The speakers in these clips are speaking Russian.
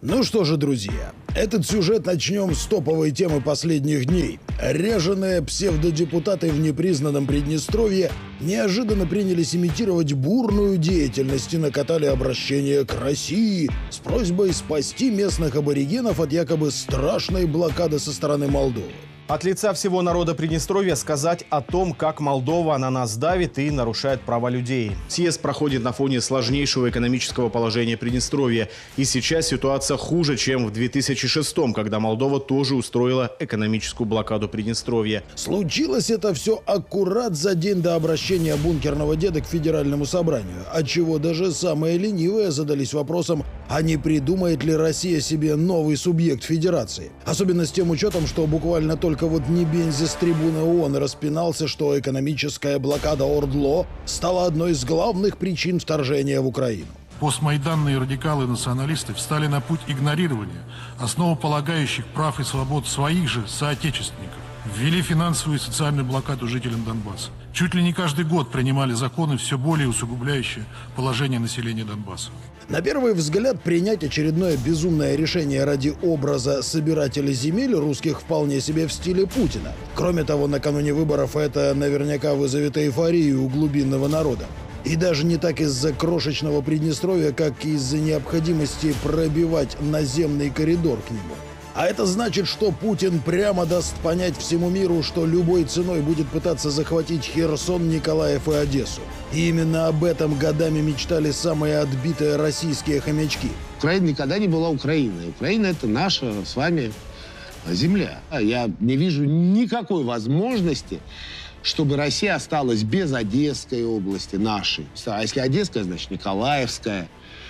Ну что же, друзья, этот сюжет начнем с топовой темы последних дней. Ряженые псевдодепутаты в непризнанном Приднестровье неожиданно принялись имитировать бурную деятельность и накатали обращение к России с просьбой спасти местных аборигенов от якобы страшной блокады со стороны Молдовы. От лица всего народа Приднестровья сказать о том, как Молдова на нас давит и нарушает права людей. Съезд проходит на фоне сложнейшего экономического положения Приднестровья. И сейчас ситуация хуже, чем в 2006-м, когда Молдова тоже устроила экономическую блокаду Приднестровья. Случилось это все аккурат за день до обращения бункерного деда к Федеральному собранию, отчего даже самые ленивые задались вопросом, а не придумает ли Россия себе новый субъект федерации. Особенно с тем учетом, что буквально только Небензи с трибуны ООН распинался, что экономическая блокада ОРДЛО стала одной из главных причин вторжения в Украину. Постмайданные радикалы-националисты встали на путь игнорирования основополагающих прав и свобод своих же соотечественников. Ввели финансовую и социальную блокаду жителям Донбасса. Чуть ли не каждый год принимали законы, все более усугубляющие положение населения Донбасса. На первый взгляд, принять очередное безумное решение ради образа собирателей земель русских вполне себе в стиле Путина. Кроме того, накануне выборов это наверняка вызовет эйфорию у глубинного народа. И даже не так из-за крошечного Приднестровья, как из-за необходимости пробивать наземный коридор к нему. А это значит, что Путин прямо даст понять всему миру, что любой ценой будет пытаться захватить Херсон, Николаев и Одессу. И именно об этом годами мечтали самые отбитые российские хомячки. Украина никогда не была Украиной. Украина – это наша с вами земля. Я не вижу никакой возможности, чтобы Россия осталась без Одесской области, нашей. А если Одесская, значит Николаевская.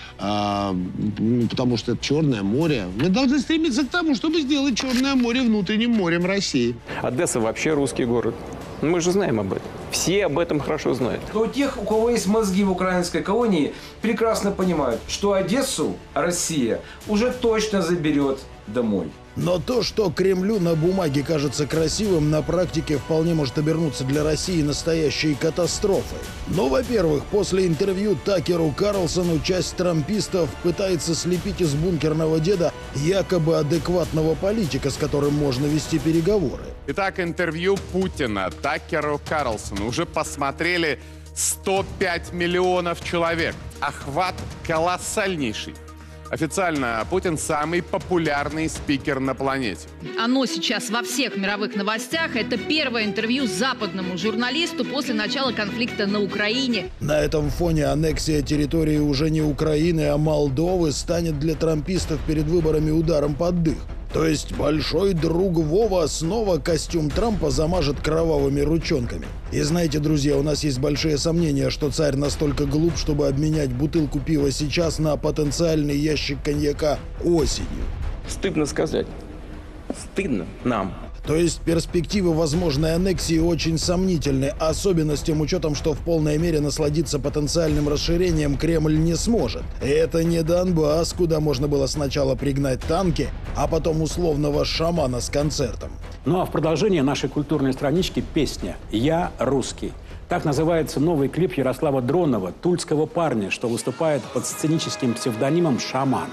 Потому что это Черное море. Мы должны стремиться к тому, чтобы сделать Черное море внутренним морем России. Одесса вообще русский город. Мы же знаем об этом. Все об этом хорошо знают. Но тех, у кого есть мозги в украинской колонии, прекрасно понимают, что Одессу Россия уже точно заберет домой. Но то, что Кремлю на бумаге кажется красивым, на практике вполне может обернуться для России настоящей катастрофой. Ну, во-первых, после интервью Такеру Карлсону часть трампистов пытается слепить из бункерного деда якобы адекватного политика, с которым можно вести переговоры. Итак, интервью Путина Такеру Карлсону уже посмотрели 105 миллионов человек. Охват колоссальнейший. Официально Путин самый популярный спикер на планете. Оно сейчас во всех мировых новостях. Это первое интервью западному журналисту после начала конфликта на Украине. На этом фоне аннексия территории уже не Украины, а Молдовы станет для трампистов перед выборами ударом под дых. То есть большой друг Вова снова костюм Трампа замажет кровавыми ручонками. И знаете, друзья, у нас есть большие сомнения, что царь настолько глуп, чтобы обменять бутылку пива сейчас на потенциальный ящик коньяка осенью. Стыдно сказать. Стыдно нам. То есть перспективы возможной аннексии очень сомнительны, особенно с тем учетом, что в полной мере насладиться потенциальным расширением Кремль не сможет. Это не Донбасс, куда можно было сначала пригнать танки, а потом условного шамана с концертом. Ну а в продолжение нашей культурной странички песня «Я русский». Так называется новый клип Ярослава Дронова, тульского парня, что выступает под сценическим псевдонимом «Шаман».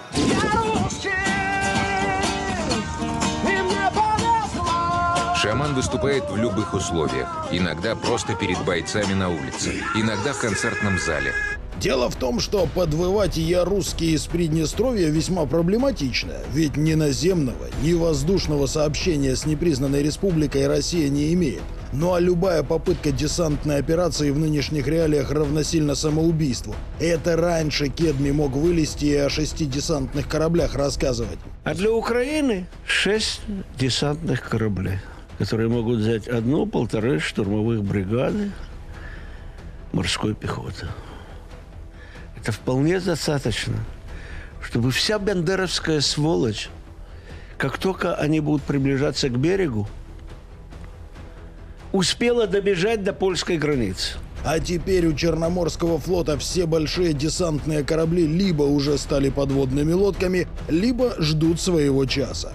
Шаман выступает в любых условиях. Иногда просто перед бойцами на улице, иногда в концертном зале. Дело в том, что подвывать «Я русский» из Приднестровья весьма проблематично, ведь ни наземного, ни воздушного сообщения с непризнанной республикой Россия не имеет. Ну а любая попытка десантной операции в нынешних реалиях равносильно самоубийству. Это раньше Кедми мог вылезти и о 6 десантных кораблях рассказывать. А для Украины 6 десантных кораблей, которые могут взять 1-1,5 штурмовых бригады морской пехоты. Это вполне достаточно, чтобы вся бандеровская сволочь, как только они будут приближаться к берегу, успела добежать до польской границы. А теперь у Черноморского флота все большие десантные корабли либо уже стали подводными лодками, либо ждут своего часа.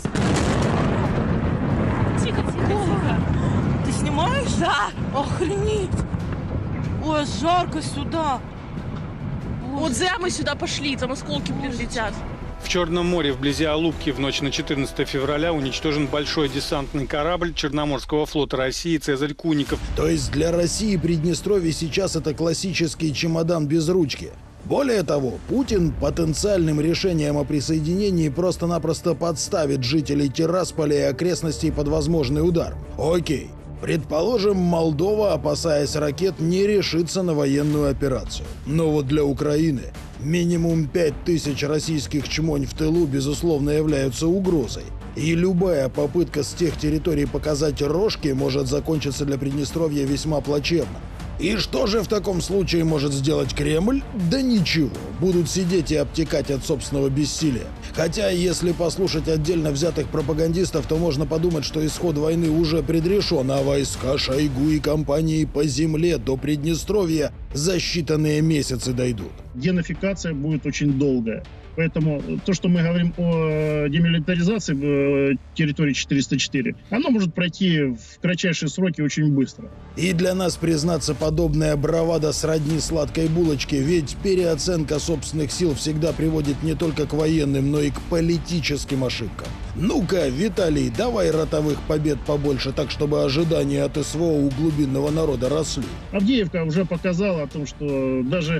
Тихо, тихо, тихо. Ты снимаешь? Да. Охренеть. Ой, жарко сюда. Вот зря мы сюда пошли, там осколки прилетят. В Черном море вблизи Алупки в ночь на 14 февраля уничтожен большой десантный корабль Черноморского флота России «Цезарь Куников». То есть для России Приднестровье сейчас это классический чемодан без ручки. Более того, Путин потенциальным решением о присоединении просто-напросто подставит жителей Тирасполя и окрестностей под возможный удар. Окей. Предположим, Молдова, опасаясь ракет, не решится на военную операцию. Но вот для Украины минимум 5000 российских чмонь в тылу, безусловно, являются угрозой. И любая попытка с тех территорий показать рожки может закончиться для Приднестровья весьма плачевно. И что же в таком случае может сделать Кремль? Да ничего. Будут сидеть и обтекать от собственного бессилия. Хотя, если послушать отдельно взятых пропагандистов, то можно подумать, что исход войны уже предрешен, а войска Шойгу и компании по земле до Приднестровья за считанные месяцы дойдут. Денацификация будет очень долгая. Поэтому то, что мы говорим о демилитаризации территории 404, оно может пройти в кратчайшие сроки очень быстро. И для нас, признаться, подобная бравада сродни сладкой булочке, ведь переоценка собственных сил всегда приводит не только к военным, но и к политическим ошибкам. Ну-ка, Виталий, давай ротовых побед побольше, так чтобы ожидания от СВО у глубинного народа росли. Авдеевка уже показала о том, что даже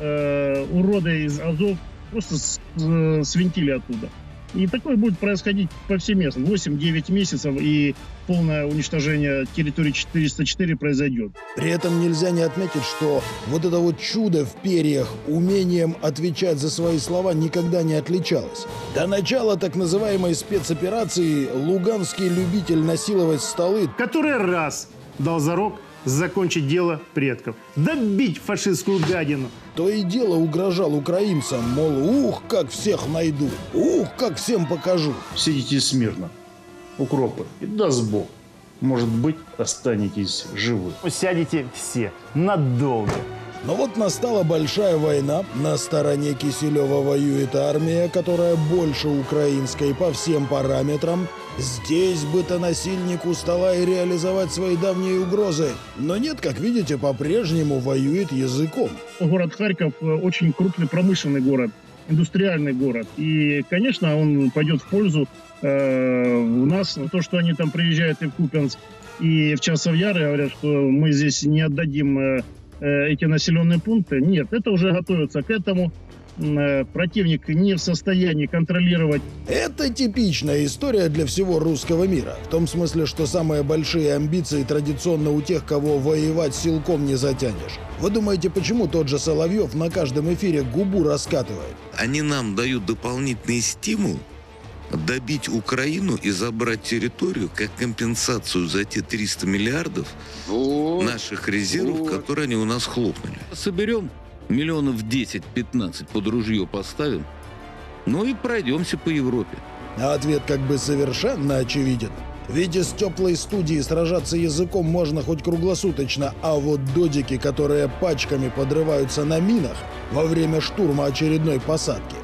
уроды из Азов просто свинтили оттуда. И такое будет происходить повсеместно. 8-9 месяцев, и полное уничтожение территории 404 произойдет. При этом нельзя не отметить, что вот это вот чудо в перьях умением отвечать за свои слова никогда не отличалось. До начала так называемой спецоперации луганский любитель насиловать столы который раз дал зарок закончить дело предков, добить фашистскую гадину. То и дело угрожал украинцам, мол, ух, как всех найду, ух, как всем покажу. Сидите смирно, укропы, и даст Бог, может быть, останетесь живы. Сядете все надолго. Но вот настала большая война, на стороне Киселева воюет армия, которая больше украинской по всем параметрам. Здесь бытонасильник устала и реализовать свои давние угрозы. Но нет, как видите, по-прежнему воюет языком. Город Харьков очень крупный промышленный город, индустриальный город. И, конечно, он пойдет в пользу у нас. То, что они там приезжают и в Купянск, и в Часов-Яр, говорят, что мы здесь не отдадим эти населенные пункты. Нет, это уже готовится к этому. Противник не в состоянии контролировать. Это типичная история для всего русского мира. В том смысле, что самые большие амбиции традиционно у тех, кого воевать силком не затянешь. Вы думаете, почему тот же Соловьев на каждом эфире губу раскатывает? Они нам дают дополнительный стимул добить Украину и забрать территорию как компенсацию за те 300 миллиардов наших резервов, которые они у нас хлопнули. Соберем миллионов 10-15 под ружье поставим, ну и пройдемся по Европе. А ответ как бы совершенно очевиден. Ведь из теплой студии сражаться языком можно хоть круглосуточно, а вот додики, которые пачками подрываются на минах во время штурма очередной посадки.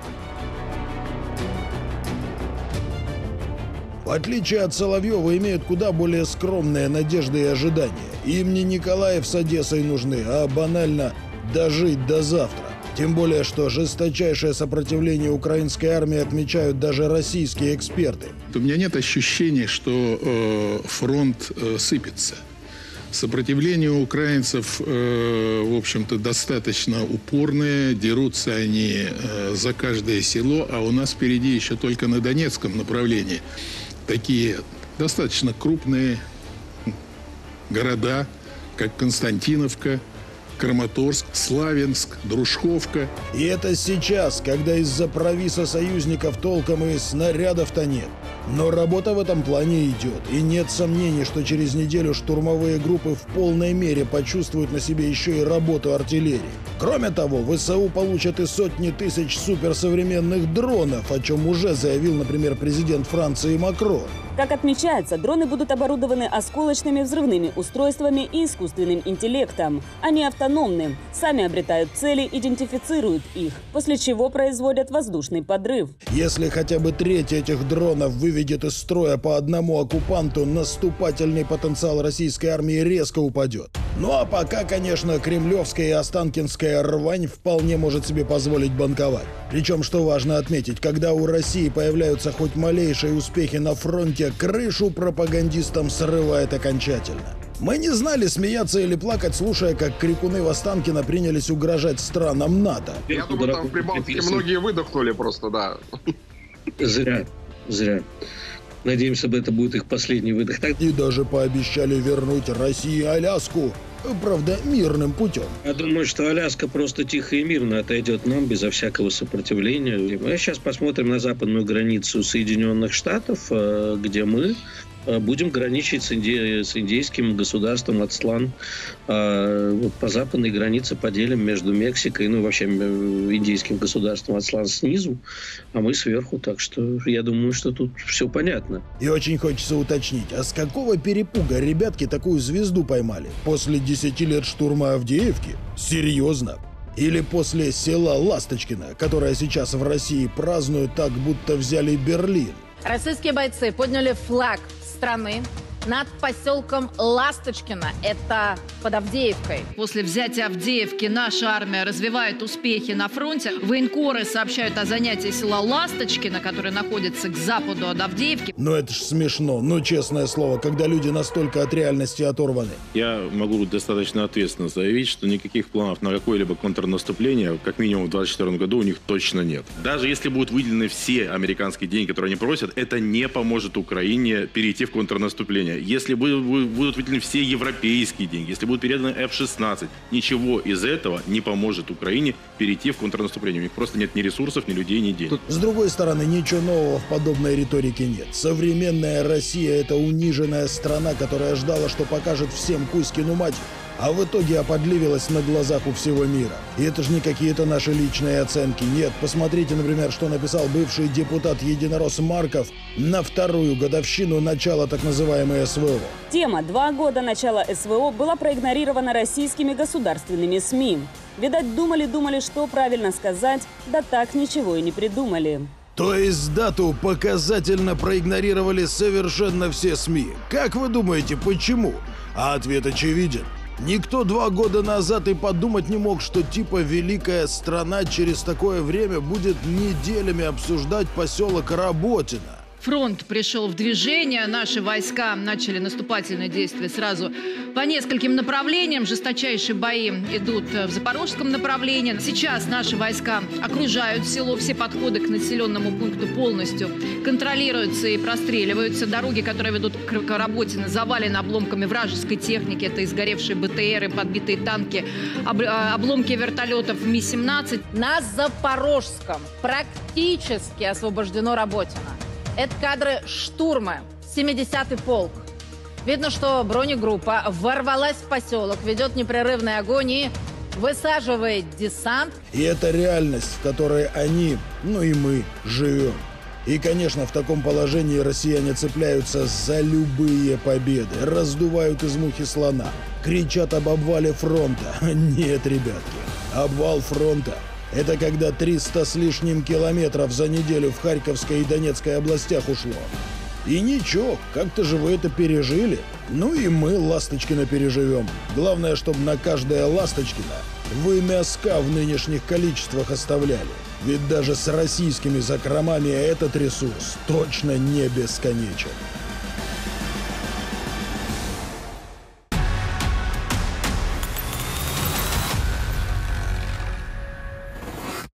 В отличие от Соловьева, имеют куда более скромные надежды и ожидания. Им не Николаев с Одессой нужны, а банально дожить до завтра. Тем более, что жесточайшее сопротивление украинской армии отмечают даже российские эксперты. У меня нет ощущения, что фронт сыпется. Сопротивление украинцев, в общем-то, достаточно упорное. Дерутся они за каждое село, а у нас впереди еще только на Донецком направлении такие достаточно крупные города, как Константиновка, Краматорск, Славянск, Дружковка. И это сейчас, когда из-за провиса союзников толком и снарядов-то нет. Но работа в этом плане идет. И нет сомнений, что через неделю штурмовые группы в полной мере почувствуют на себе еще и работу артиллерии. Кроме того, ВСУ получат и сотни тысяч суперсовременных дронов, о чем уже заявил, например, президент Франции Макрон. Как отмечается, дроны будут оборудованы осколочными взрывными устройствами и искусственным интеллектом. Они автономны, сами обретают цели, идентифицируют их, после чего производят воздушный подрыв. Если хотя бы треть этих дронов выведет из строя по одному оккупанту, наступательный потенциал российской армии резко упадет. Ну а пока, конечно, кремлевская и останкинская рвань вполне может себе позволить банковать. Причем, что важно отметить, когда у России появляются хоть малейшие успехи на фронте, крышу пропагандистам срывает окончательно. Мы не знали, смеяться или плакать, слушая, как крикуны в Останкино принялись угрожать странам НАТО. Я думаю, там в Прибалтике многие выдохнули просто, да. Зря. Надеемся, это будет их последний выдох. И даже пообещали вернуть России Аляску. Правда, мирным путем. Я думаю, что Аляска просто тихо и мирно отойдет нам, безо всякого сопротивления. Мы сейчас посмотрим на западную границу Соединенных Штатов, где мы будем граничить с индейским государством Ацтлан. По западной границе поделим между Мексикой, вообще индейским государством Ацтлан снизу, а мы сверху. Так что я думаю, что тут все понятно. И очень хочется уточнить, а с какого перепуга ребятки такую звезду поймали? После 10 лет штурма Авдеевки? Серьезно? Или после села Ласточкино, которое сейчас в России празднуют так, будто взяли Берлин? Российские бойцы подняли флаг страны над поселком Ласточкино. Это под Авдеевкой. После взятия Авдеевки наша армия развивает успехи на фронте. Военкоры сообщают о занятии села Ласточкино, которое находится к западу от Авдеевки. Ну это ж смешно, честное слово, когда люди настолько от реальности оторваны. Я могу достаточно ответственно заявить, что никаких планов на какое-либо контрнаступление, как минимум в 2024 году, у них точно нет. Даже если будут выделены все американские деньги, которые они просят, это не поможет Украине перейти в контрнаступление. Если будут выделены все европейские деньги, если будут переданы F-16, ничего из этого не поможет Украине перейти в контрнаступление. У них просто нет ни ресурсов, ни людей, ни денег. С другой стороны, ничего нового в подобной риторике нет. Современная Россия — это униженная страна, которая ждала, что покажет всем Кузькину мать, а в итоге оподливилась на глазах у всего мира. И это же не какие-то наши личные оценки. Нет, посмотрите, например, что написал бывший депутат-единорос Марков на вторую годовщину начала так называемой СВО. Тема «2 года начала СВО» была проигнорирована российскими государственными СМИ. Видать, думали, что правильно сказать, да так ничего и не придумали. То есть дату показательно проигнорировали совершенно все СМИ. Как вы думаете, почему? А ответ очевиден. Никто 2 года назад и подумать не мог, что типа великая страна через такое время будет неделями обсуждать поселок Работино. Фронт пришел в движение, наши войска начали наступательные действия сразу по нескольким направлениям. Жесточайшие бои идут в запорожском направлении. Сейчас наши войска окружают село, все подходы к населенному пункту полностью контролируются и простреливаются. Дороги, которые ведут к Работино, завалены обломками вражеской техники. Это изгоревшие БТРы, подбитые танки, обломки вертолетов Ми-17. На Запорожском практически освобождено Работино. Это кадры штурма, 70-й полк. Видно, что бронегруппа ворвалась в поселок, ведет непрерывный огонь и высаживает десант. И это реальность, в которой они, и мы, живем. И, конечно, в таком положении россияне цепляются за любые победы, раздувают из мухи слона, кричат об обвале фронта. Нет, ребятки, обвал фронта — это когда 300 с лишним километров за неделю в Харьковской и Донецкой областях ушло. И ничего, как-то же вы это пережили. И мы Ласточкино переживем. Главное, чтобы на каждое Ласточкино вы мяска в нынешних количествах оставляли. Ведь даже с российскими закромами этот ресурс точно не бесконечен.